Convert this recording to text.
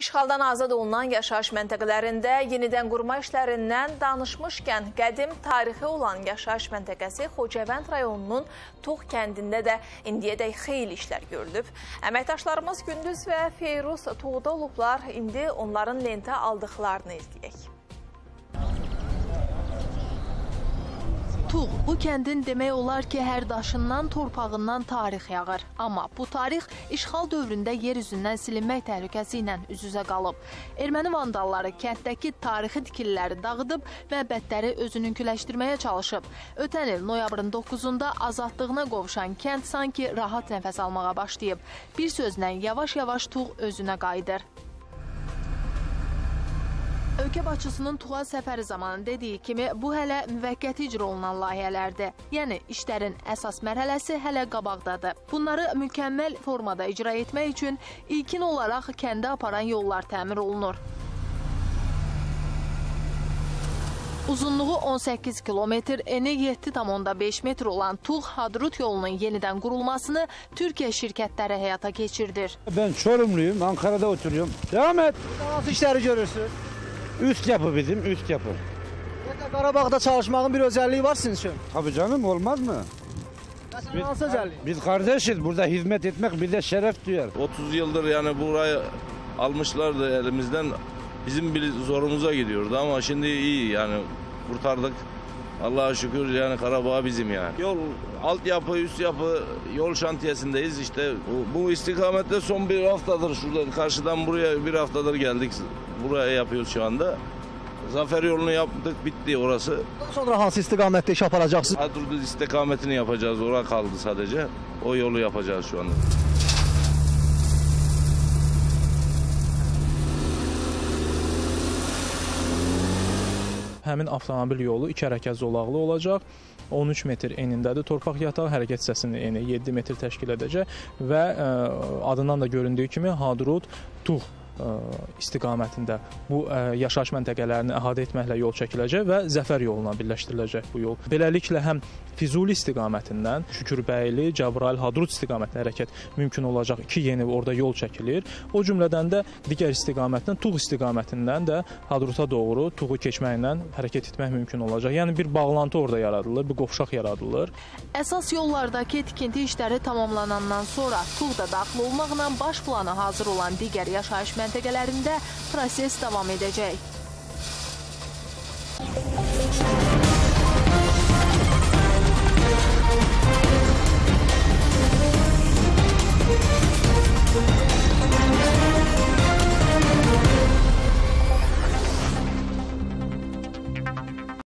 İşğaldan azad olunan yaşayış məntəqələrində yenidən qurma işlərindən danışmışkən, qədim tarixi olan yaşayış məntəqəsi Xocavənd rayonunun Tuğ kəndində də indiyədək xeyli işlər görülüb. Əməkdaşlarımız Gündüz və Feyruz Tuğda olublar, indi onların lentə aldıqlarını izləyək. Tuğ, bu kəndin demək olar ki, hər daşından, torpağından tarix yağır. Amma bu tarix işğal dövründə yer üzündən silinmək təhlükəsi ilə üz-üzə qalıb. Erməni vandalları kənddəki tarixi tikililəri dağıdıb, məbədləri özününküləşdirməyə çalışıb. Ötən il noyabrın 9-da azadlığına qovuşan kənd sanki rahat nəfəs almağa başlayıb. Bir sözlə yavaş-yavaş Tuğ özünə qayıdır. Ölkə başçısının Tuğa səfəri zamanı dediyi kimi, bu hələ müvəqqəti icra olunan layihələrdir. Yəni, işlərin əsas mərhələsi hələ qabaqdadır. Bunları mükəmməl formada icra etmək üçün ilkin olaraq kəndə aparan yollar təmir olunur. Uzunluğu 18 kilometr, eni 7,5 metr olan Tuğ-Hadrut yolunun yenidən qurulmasını Türkiyə şirkətləri həyata keçirdir. Ben Çorumluyum, Ankara'da oturuyorum. Devam et. Nasıl işleri görürsünüz? Üst yapı bizim, üst yapı. Qarabağda çalışmağın bir özelliği var sizin için. Tabii canım, olmaz mı? Mesela nasıl özelliği? Biz kardeşiz, burada hizmet etmek bize şeref duyar. 30 yıldır yani burayı almışlardı elimizden. Bizim bir zorumuza gidiyordu ama şimdi iyi yani kurtardık. Allah'a şükür yani Karabağ bizim yani. Yol, altyapı, üst yapı, yol şantiyesindeyiz işte. Bu istikamette son bir haftadır şuradan karşıdan buraya bir haftadır geldik. Buraya yapıyoruz şu anda. Zafer yolunu yaptık, bitti orası. Daha sonra hansı istikamette iş yaparacaksınız? Hadrut istikametini yapacağız, oraya kaldı sadece. O yolu yapacağız şu anda. Həmin avtomobil yolu 2 hərəkət zolaqlı olacaq. 13 metr enindədir. Torpaq yatağı hərəkət hissəsinin eni 7 metr təşkil edəcək və adından da göründüyü kimi Hadrut Tuğ istiqamətində bu yaşayış məntəqələrini əhatə etməklə yol çəkiləcək və Zəfər yoluna birləşdiriləcək bu yol. Beləliklə həm Füzuli istiqamətindən Şükürbəyli, Cəbrayıl, Hadrut istiqamətinə hərəkət mümkün olacaq. 2 yeni orada yol çəkilir. O cümlədən də digər istiqamətdən Tuğ istiqamətindən də Hadruta doğru Tuğu keçməklə hərəkət etmək mümkün olacaq. Yəni bir bağlantı orada yaradılır, bir qovşaq yaradılır. Əsas yollardakı tikinti işləri tamamlanandan sonra Tuğda daxil olmaqla baş planı hazır olan digər yaşayış məntəqələrində proses davam edəcək.